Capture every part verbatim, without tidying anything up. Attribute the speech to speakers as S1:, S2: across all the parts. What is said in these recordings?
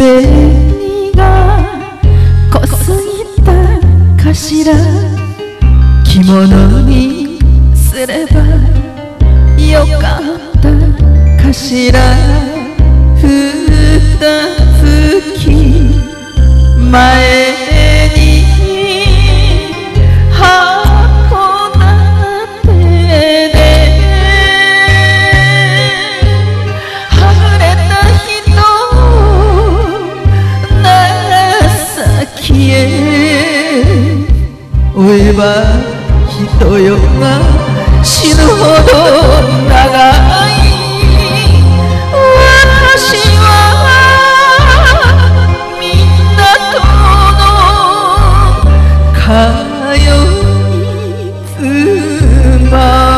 S1: 紅が濃すぎたかしら。着物にすればよかったかしら。二月前に函館ではぐれた人長崎へ追えば人よが死ぬほど長い。私は港の通い妻。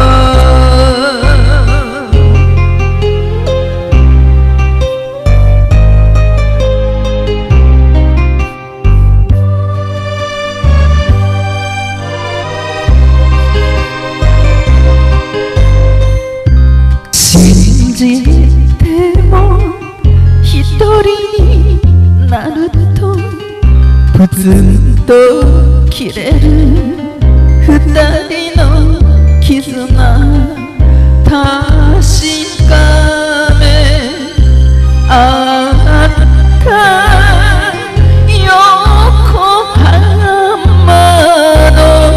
S1: 信じても一人になるとプツンと切れる二人の絆。確かめあった横浜の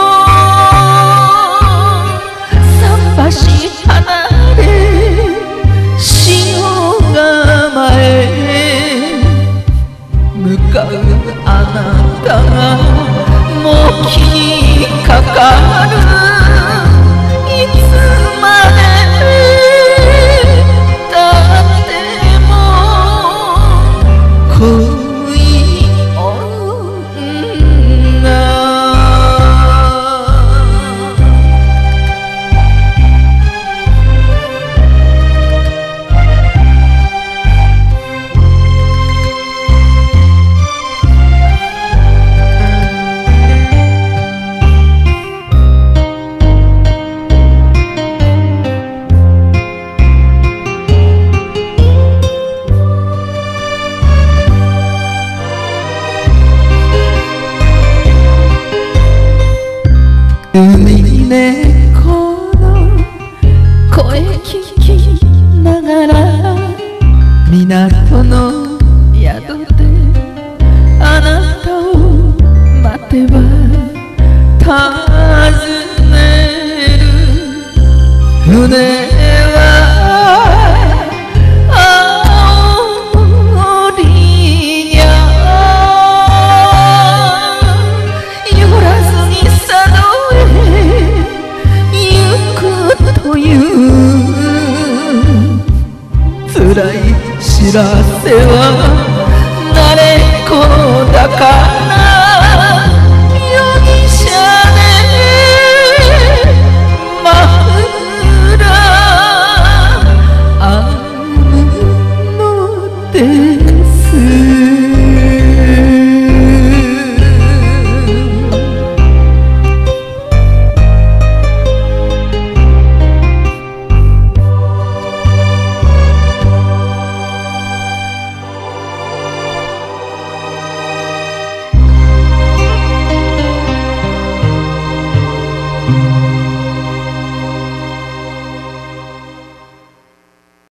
S1: 桟橋離れ塩釜へ向かうあなたがもう気にかかる。いつまでたっても恋女。海猫の声聞きながら港の宿であなたを待てば尋ねる。船は青森にゃ寄らずに佐渡という辛い知らせは慣れっこだから。